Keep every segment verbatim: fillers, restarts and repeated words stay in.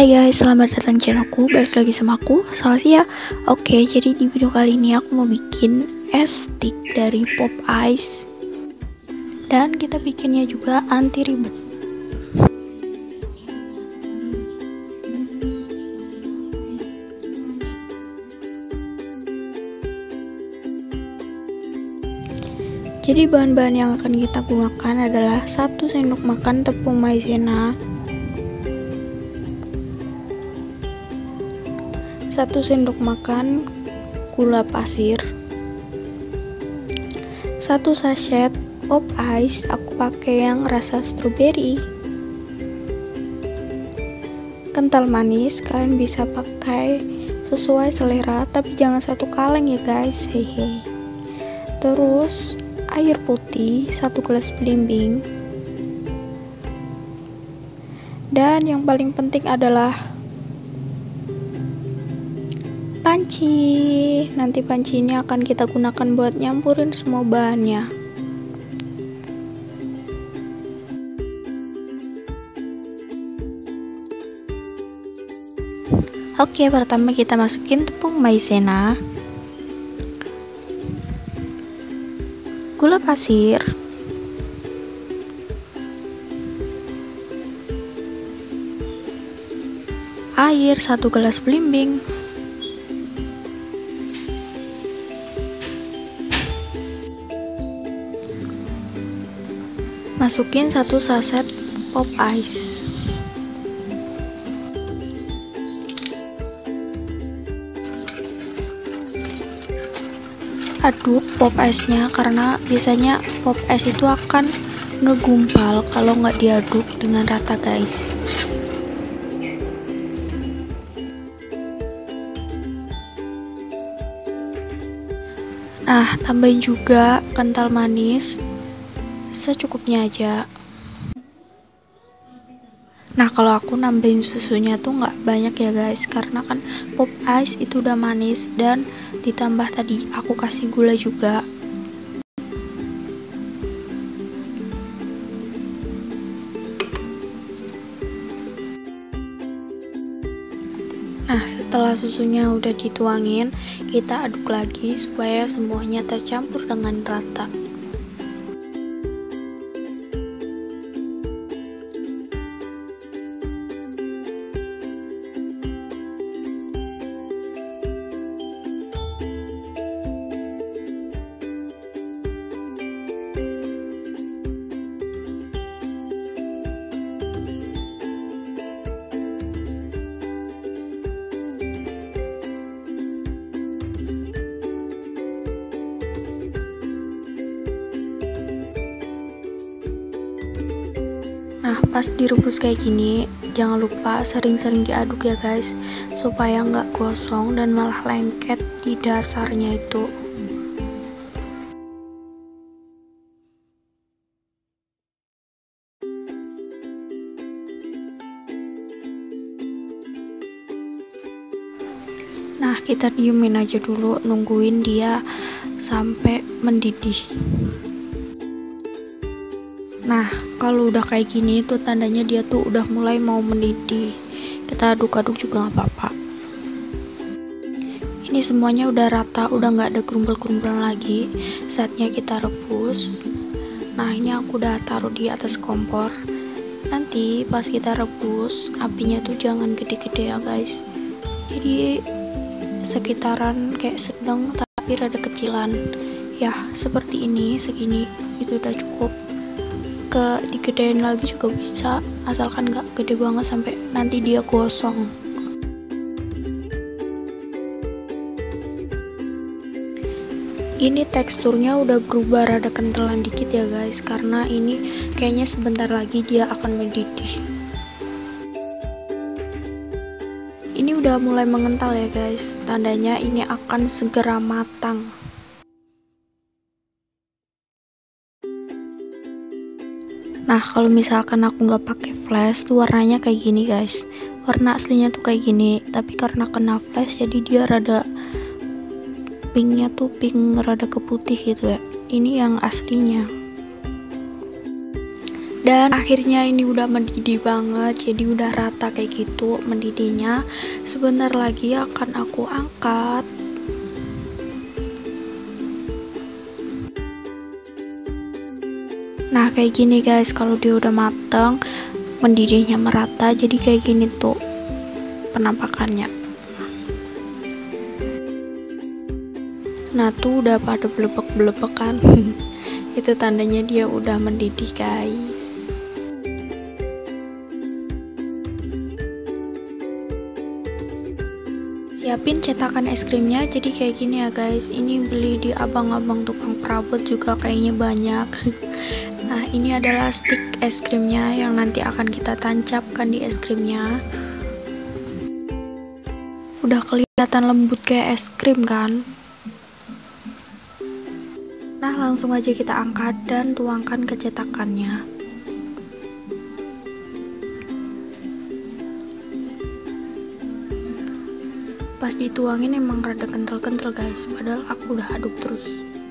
Hai guys, selamat datang di channelku. Balik lagi sama aku, Salsia. Oke, jadi di video kali ini aku mau bikin es stick dari Pop Ice. Dan kita bikinnya juga anti ribet. Jadi bahan-bahan yang akan kita gunakan adalah satu sendok makan tepung maizena, satu sendok makan gula pasir, satu sachet Pop Ice, aku pakai yang rasa strawberry. Kental manis, kalian bisa pakai sesuai selera, tapi jangan satu kaleng ya guys, hehe. Terus air putih satu gelas belimbing, dan yang paling penting adalah panci. Nanti panci ini akan kita gunakan buat nyampurin semua bahannya. Oke, pertama kita masukin tepung maizena, gula pasir, air satu gelas belimbing, masukin satu saset Pop Ice, aduk Pop Ice nya, karena biasanya Pop Ice itu akan ngegumpal kalau nggak diaduk dengan rata guys. Nah, tambahin juga kental manis secukupnya aja. Nah, kalau aku nambahin susunya tuh nggak banyak ya guys, karena kan Pop Ice itu udah manis, dan ditambah tadi aku kasih gula juga. Nah, setelah susunya udah dituangin, kita aduk lagi supaya semuanya tercampur dengan rata. Nah, pas direbus kayak gini, jangan lupa sering-sering diaduk ya guys, supaya nggak gosong dan malah lengket di dasarnya itu. Nah, kita diemin aja dulu, nungguin dia sampai mendidih. Nah, kalau udah kayak gini tuh tandanya dia tuh udah mulai mau mendidih. Kita aduk-aduk juga nggak apa-apa. Ini semuanya udah rata, udah nggak ada gerumbel-gerumbelan lagi. Saatnya kita rebus. Nah, ini aku udah taruh di atas kompor. Nanti pas kita rebus, apinya tuh jangan gede-gede ya guys. Jadi sekitaran kayak sedang tapi rada kecilan. Ya, seperti ini, segini itu udah cukup. Ke digedein lagi juga bisa, asalkan nggak gede banget sampai nanti dia gosong. Ini teksturnya udah berubah rada kentalan dikit ya guys, karena ini kayaknya sebentar lagi dia akan mendidih. Ini udah mulai mengental ya guys, tandanya ini akan segera matang. Nah, kalau misalkan aku nggak pakai flash tuh warnanya kayak gini guys. Warna aslinya tuh kayak gini, tapi karena kena flash jadi dia rada pinknya tuh pink rada ke putih gitu ya. Ini yang aslinya. Dan akhirnya ini udah mendidih banget, jadi udah rata kayak gitu mendidihnya. Sebentar lagi akan aku angkat. Nah kayak gini guys, kalau dia udah mateng, mendidihnya merata, jadi kayak gini tuh penampakannya. Nah tuh udah pada belebek-belebek kan. Itu tandanya dia udah mendidih guys. Siapin cetakan es krimnya, jadi kayak gini ya guys. Ini beli di abang-abang tukang perabot juga kayaknya banyak. Nah ini adalah stik es krimnya yang nanti akan kita tancapkan di es krimnya. Udah kelihatan lembut kayak es krim kan. Nah langsung aja kita angkat dan tuangkan ke cetakannya. Pas dituangin emang rada kental-kental guys, padahal aku udah aduk terus.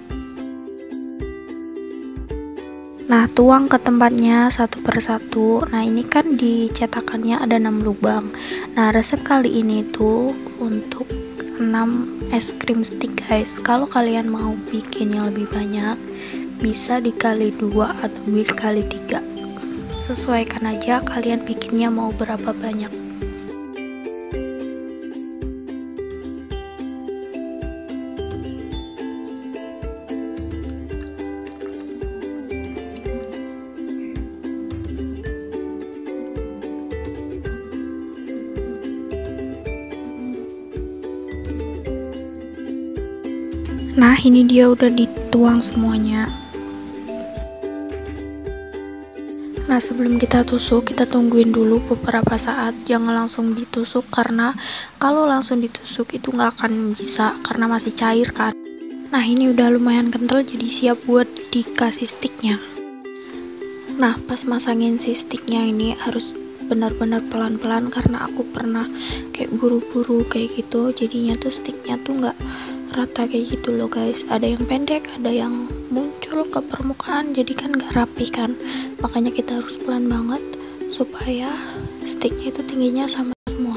Nah tuang ke tempatnya satu persatu. Nah ini kan di cetakannya ada enam lubang. Nah resep kali ini tuh untuk enam es krim stick guys. Kalau kalian mau bikin yang lebih banyak, bisa dikali dua atau dikali tiga. Sesuaikan aja kalian bikinnya mau berapa banyak. Nah ini dia udah dituang semuanya. Nah sebelum kita tusuk, kita tungguin dulu beberapa saat. Jangan langsung ditusuk, karena kalau langsung ditusuk itu nggak akan bisa, karena masih cair kan. Nah ini udah lumayan kental, jadi siap buat dikasih sticknya. Nah pas masangin si sticknya ini harus benar-benar pelan-pelan, karena aku pernah kayak buru-buru kayak gitu, jadinya tuh sticknya tuh nggak rata kayak gitu loh guys. Ada yang pendek, ada yang muncul ke permukaan, jadi kan gak rapi kan. Makanya kita harus pelan banget supaya sticknya itu tingginya sama semua.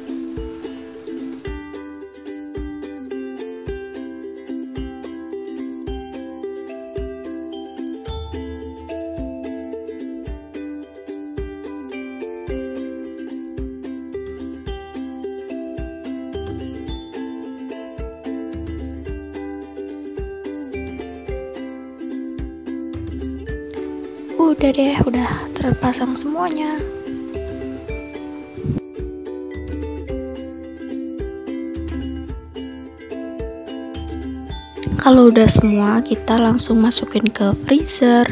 Udah deh, udah terpasang semuanya. Kalau udah semua, kita langsung masukin ke freezer.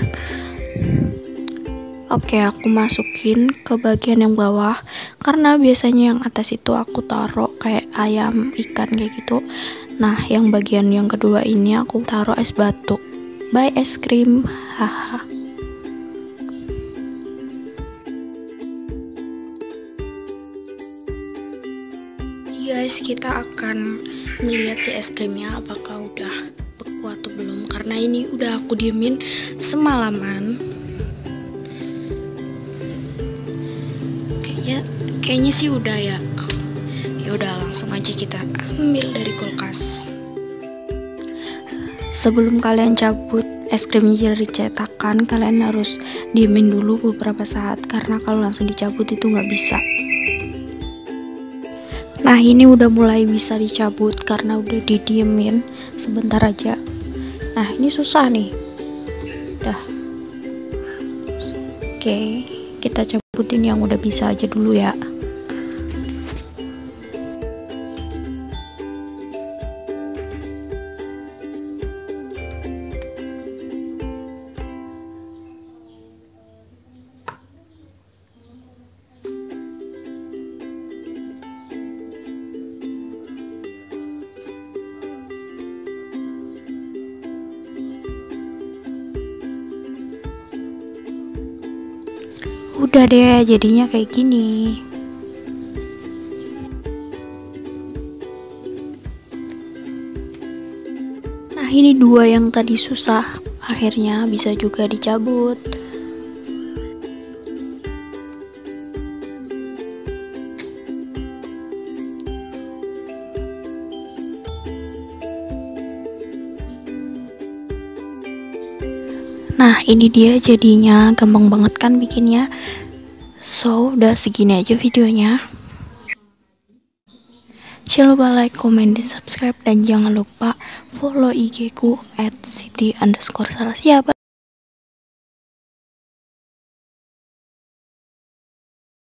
Oke, aku masukin ke bagian yang bawah, karena biasanya yang atas itu aku taruh kayak ayam, ikan kayak gitu. Nah, yang bagian yang kedua ini aku taruh es batu. Bye es krim, haha. Guys, kita akan ngeliat si es krimnya apakah udah beku atau belum, karena ini udah aku diemin semalaman. Kayaknya kayaknya sih udah ya. Ya udah, langsung aja kita ambil dari kulkas. Sebelum kalian cabut es krimnya dari cetakan, kalian harus diemin dulu beberapa saat, karena kalau langsung dicabut itu nggak bisa. Nah ini udah mulai bisa dicabut karena udah didiemin sebentar aja. Nah ini susah nih. Udah. Oke, kita cabutin yang udah bisa aja dulu ya. Udah deh, jadinya kayak gini. Nah ini dua yang tadi susah, akhirnya bisa juga dicabut. Nah, ini dia jadinya, gampang banget kan bikinnya. So, udah segini aja videonya. Jangan lupa like, comment, dan subscribe, dan jangan lupa follow I G ku at siti underscore salah siapa.